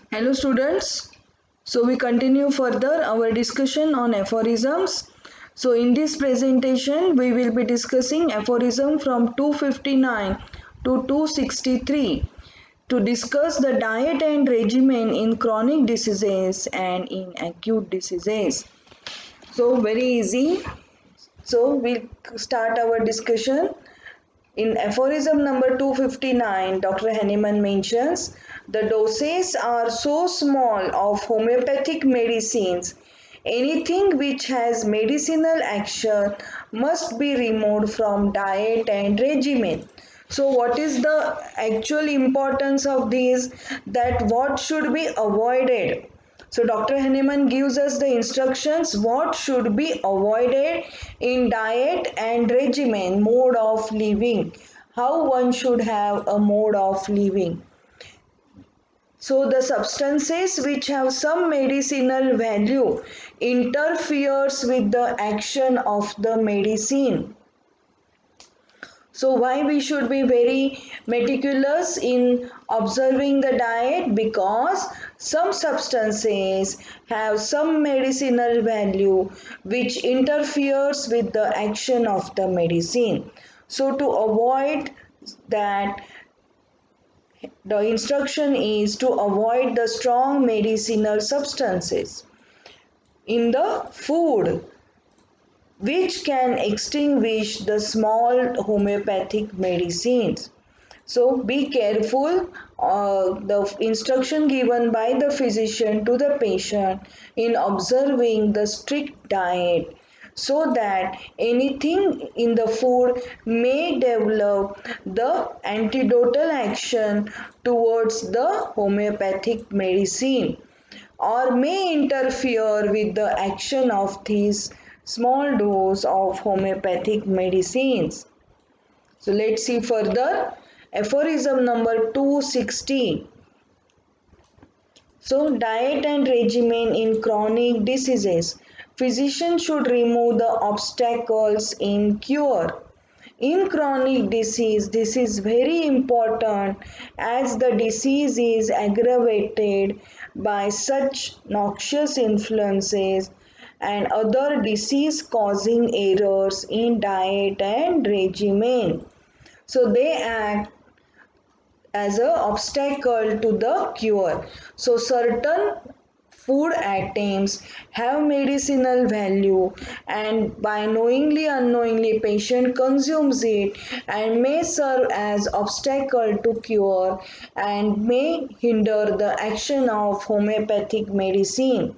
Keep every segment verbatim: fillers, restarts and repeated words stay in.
Hello students. So we continue further our discussion on aphorisms. So in this presentation we will be discussing aphorism from two fifty-nine to two sixty-three to discuss the diet and regimen in chronic diseases and in acute diseases. So very easy. So we'll start our discussion. In aphorism number two fifty-nine, Doctor Hahnemann mentions the doses are so small of homeopathic medicines. Anything which has medicinal action must be removed from diet and regimen. So what is the actual importance of these? That what should be avoided? So Doctor Hahnemann gives us the instructions what should be avoided in diet and regimen, mode of living, how one should have a mode of living. So the substances which have some medicinal value interferes with the action of the medicine. So why we should be very meticulous in observing the diet? Because some substances have some medicinal value which interferes with the action of the medicine. So to avoid that, the instruction is to avoid the strong medicinal substances in the food which can extinguish the small homeopathic medicines. So be careful. Uh, the instruction given by the physician to the patient in observing the strict diet so that anything in the food may develop the antidotal action towards the homeopathic medicine or may interfere with the action of these small dose of homeopathic medicines. So let's see further. Aphorism number two sixty. So diet and regimen in chronic diseases. Physician should remove the obstacles in cure. In chronic disease, this is very important as the disease is aggravated by such noxious influences and other disease causing errors in diet and regimen. So they act as an obstacle to the cure. So certain food items have medicinal value and by knowingly unknowingly patient consumes it and may serve as obstacle to cure and may hinder the action of homeopathic medicine.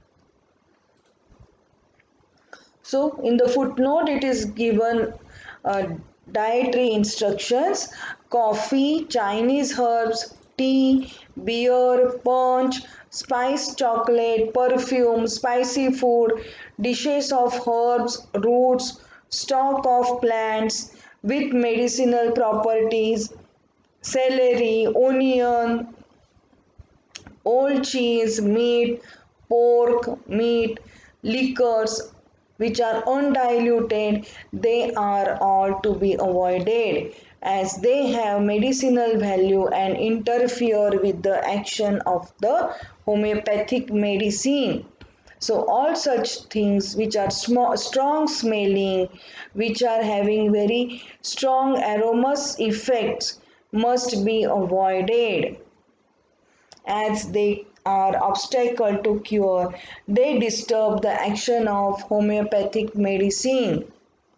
So in the footnote it is given uh, dietary instructions: coffee, Chinese herbs, tea, beer, punch, spiced chocolate, perfume, spicy food, dishes of herbs, roots, stock of plants with medicinal properties, celery, onion, old cheese, meat, pork, meat, liquors which are undiluted, they are all to be avoided as they have medicinal value and interfere with the action of the homeopathic medicine. So all such things which are small, strong smelling, which are having very strong aromas effects must be avoided as they are obstacle to cure. They disturb the action of homeopathic medicine.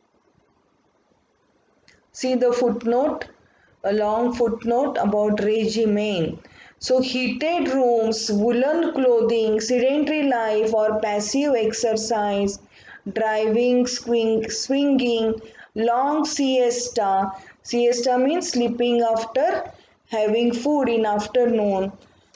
See the footnote, a long footnote about regimen. So heated rooms, woolen clothing, sedentary life or passive exercise, driving, swing, swinging, long siesta. Siesta means sleeping after having food in afternoon,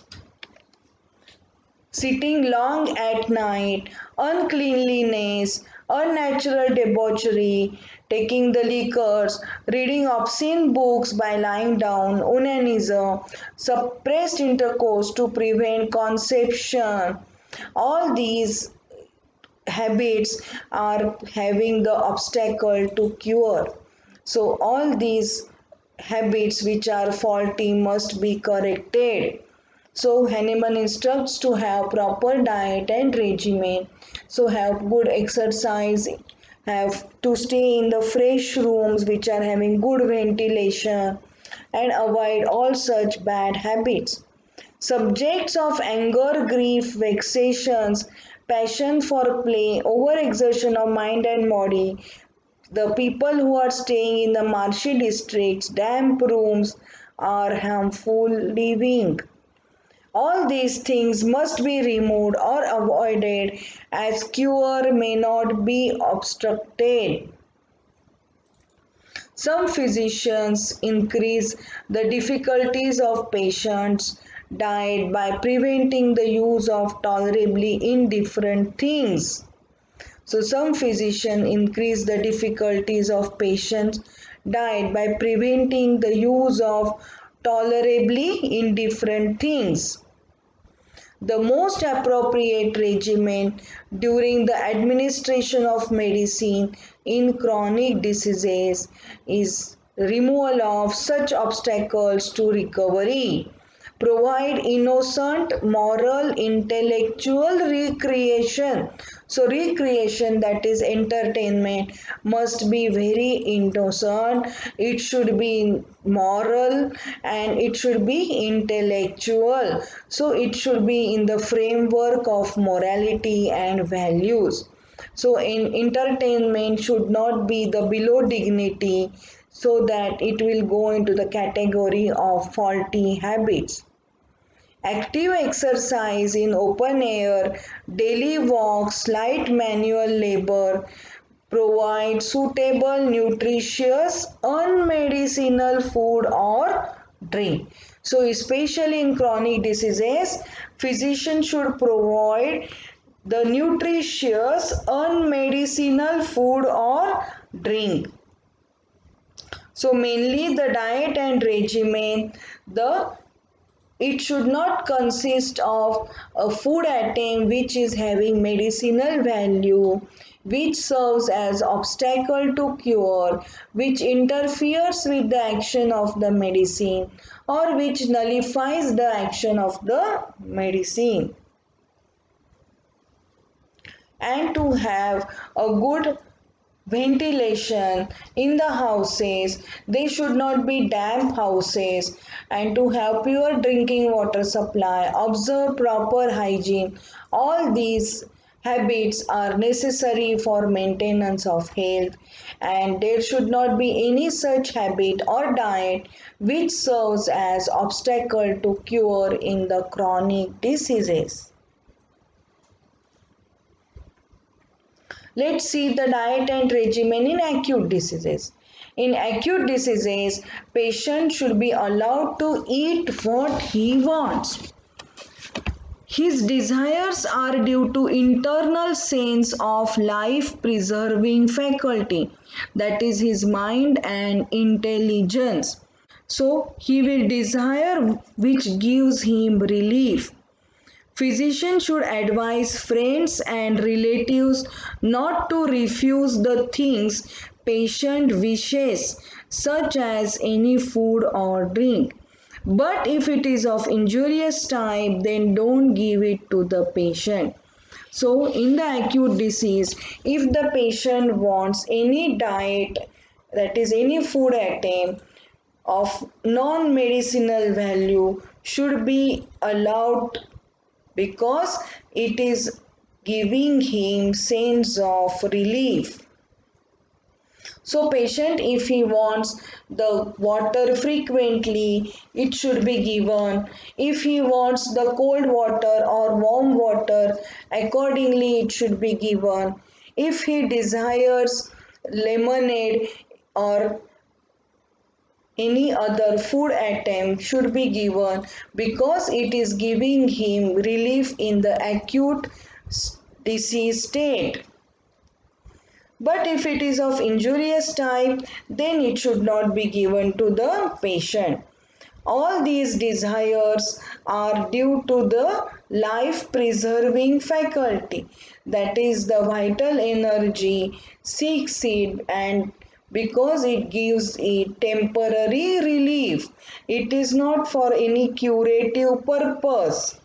sitting long at night, uncleanliness, unnatural debauchery, taking the liquors, reading obscene books by lying down, onanism, suppressed intercourse to prevent conception. All these habits are having the obstacle to cure. So all these habits which are faulty must be corrected. So Hahnemann instructs to have proper diet and regimen. So have good exercise, have to stay in the fresh rooms which are having good ventilation, and avoid all such bad habits. Subjects of anger, grief, vexations, passion for play, overexertion of mind and body, the people who are staying in the marshy districts, damp rooms, are harmful living. All these things must be removed or avoided as cure may not be obstructed. Some physicians increase the difficulties of patients' diet by preventing the use of tolerably indifferent things. So some physicians increase the difficulties of patients' diet by preventing the use of tolerably indifferent things. The most appropriate regimen during the administration of medicine in chronic diseases is removal of such obstacles to recovery. Provide innocent, moral, intellectual recreation. So recreation, that is entertainment, must be very innocent, it should be moral, and it should be intellectual. So it should be in the framework of morality and values. So in entertainment should not be the below dignity, so that it will go into the category of faulty habits. Active exercise in open air, daily walks, light manual labor provide suitable, nutritious, unmedicinal food or drink. So, especially in chronic diseases, physicians should provide the nutritious, unmedicinal food or drink. So, mainly the diet and regimen, the it should not consist of a food item which is having medicinal value, which serves as obstacle to cure, which interferes with the action of the medicine, or which nullifies the action of the medicine. And to have a good ventilation in the houses, they should not be damp houses, and to have pure drinking water supply, observe proper hygiene. All these habits are necessary for maintenance of health, and there should not be any such habit or diet which serves as obstacle to cure in the chronic diseases. Let's see the diet and regimen in acute diseases. In acute diseases, patient should be allowed to eat what he wants. His desires are due to internal sense of life preserving faculty, that is his mind and intelligence. So he will desire which gives him relief. Physicians should advise friends and relatives not to refuse the things patient wishes, such as any food or drink. But if it is of injurious type, then don't give it to the patient. So, in the acute disease, if the patient wants any diet, that is, any food item of non medicinal value, should be allowed because it is giving him sense of relief. So patient, if he wants the water frequently, it should be given. If he wants the cold water or warm water, accordingly it should be given. If he desires lemonade or any other food item should be given, because it is giving him relief in the acute disease state. But if it is of injurious type, then it should not be given to the patient. All these desires are due to the life preserving faculty, that is the vital energy, seek seed and because it gives a temporary relief. It is not for any curative purpose.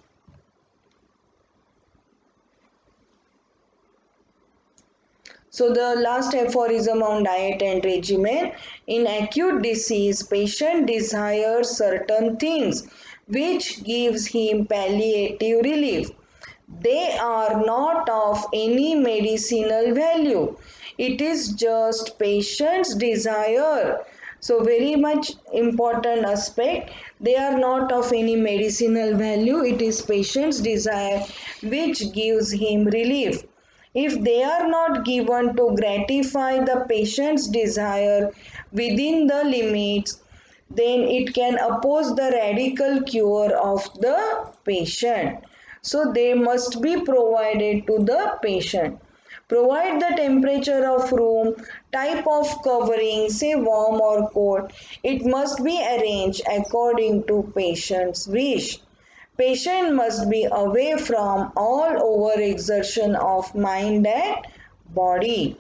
So the last aphorism on diet and regimen. In acute disease, patient desires certain things which gives him palliative relief. They are not of any medicinal value. It is just patient's desire. So very much important aspect. They are not of any medicinal value. It is patient's desire which gives him relief. If they are not given to gratify the patient's desire within the limits, then it can oppose the radical cure of the patient. So they must be provided to the patient. Provide the temperature of room, type of covering, say warm or cold. It must be arranged according to patient's wish. Patient must be away from all overexertion of mind and body.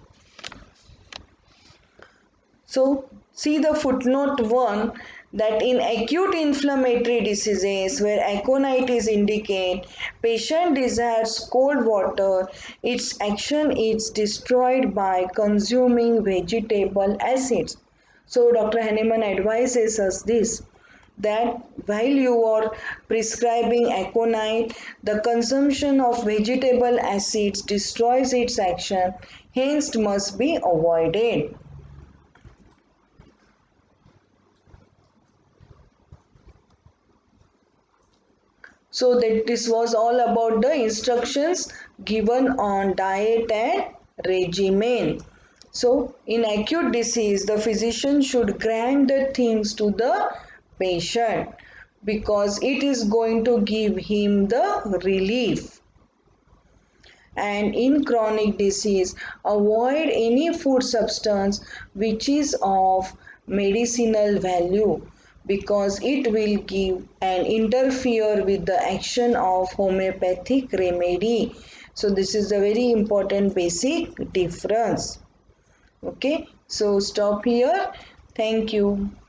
So see the footnote one, that in acute inflammatory diseases where aconitis indicate patient desires cold water, its action is destroyed by consuming vegetable acids. So Doctor Hahnemann advises us this, that while you are prescribing aconite, the consumption of vegetable acids destroys its action, hence must be avoided. So that this was all about the instructions given on diet and regimen. So in acute disease, the physician should grant the things to the patient because it is going to give him the relief. And in chronic disease, avoid any food substance which is of medicinal value because it will give and interfere with the action of homeopathic remedy. So this is a very important basic difference. Okay, so stop here. Thank you.